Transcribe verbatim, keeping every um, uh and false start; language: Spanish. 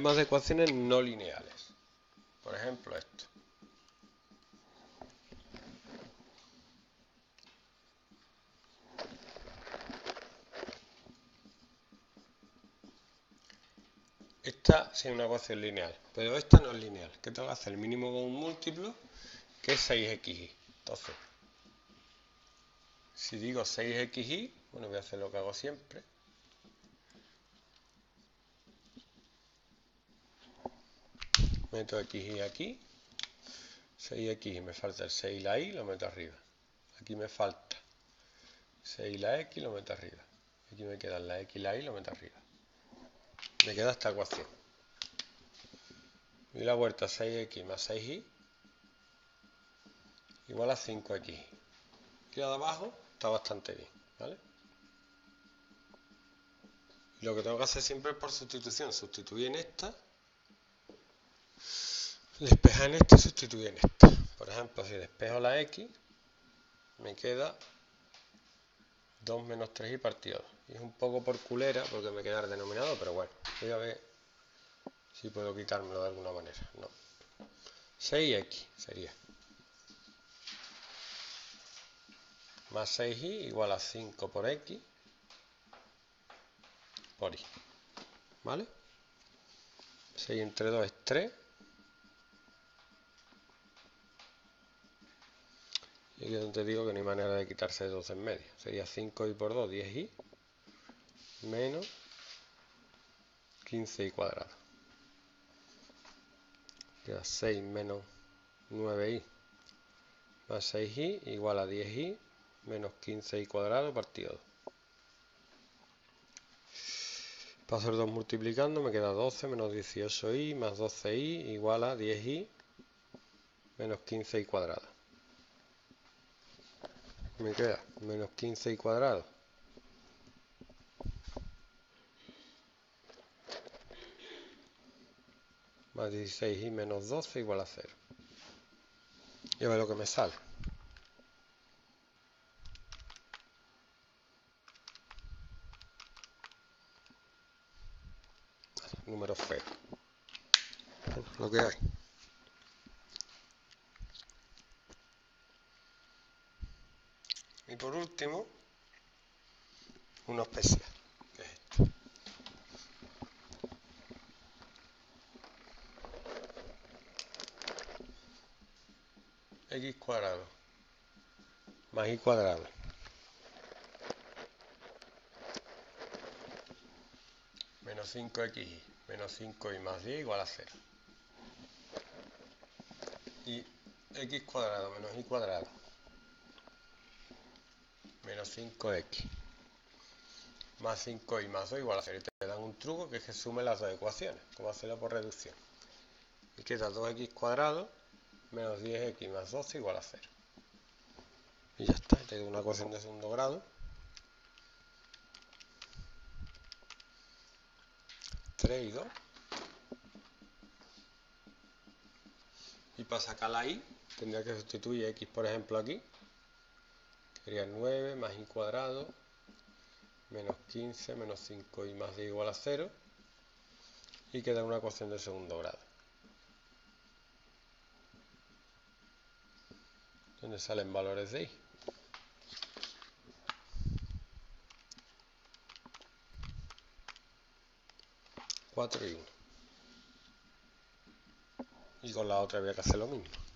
Sistemas de ecuaciones no lineales. Por ejemplo, esto. Esta sí es una ecuación lineal, pero esta no es lineal. ¿Qué tengo que hacer? El mínimo con un múltiplo, que es seis equis y. Entonces, si digo seis equis y, bueno, voy a hacer lo que hago siempre. Meto equis y aquí. seis equis y, me falta el seis y la y, lo meto arriba. Aquí me falta seis y la x, lo meto arriba. Aquí me quedan la x y la y, lo meto arriba. Me queda esta ecuación. Y la vuelta seis equis más seis y igual a cinco equis y. Y la de abajo está bastante bien, ¿vale? Y lo que tengo que hacer siempre es por sustitución. Sustituir en esta, despejar en esta y sustituir en esta. Por ejemplo, si despejo la x, me queda dos menos tres y partido dos. Y es un poco por culera porque me queda el denominador, pero bueno, voy a ver si puedo quitármelo de alguna manera. No. seis equis sería. Más seis y igual a cinco por x por y. ¿Vale? seis entre dos es tres. Y aquí es donde te digo que no hay manera de quitarse dos en medio. Sería cinco y por dos, diez y menos quince y cuadrado. Queda seis menos nueve y más seis y igual a diez y menos quince y cuadrado partido dos. Paso el dos multiplicando, me queda doce menos dieciocho y más doce y igual a diez y menos quince y cuadrado. Me queda menos quince y cuadrado más dieciséis y menos doce igual a cero. Y a ver lo que me sale. Número feo. Lo que hay. Y por último, uno especial, que es este. X cuadrado más y cuadrado menos cinco equis y menos cinco y más diez igual a cero. Y x cuadrado menos y cuadrado menos cinco equis más cinco y más dos igual a cero. Y te dan un truco que es que sume las dos ecuaciones, como hacerlo por reducción. Y queda dos equis cuadrado menos diez equis más doce igual a cero. Y ya está, te queda una ecuación de segundo grado. tres y dos. Y para sacar la y, tendría que sustituir x, por ejemplo, aquí. Sería nueve más y cuadrado menos quince menos cinco y más diez igual a cero. Y queda una ecuación de segundo grado. Donde salen valores de y. cuatro y uno. Y con la otra había que hacer lo mismo.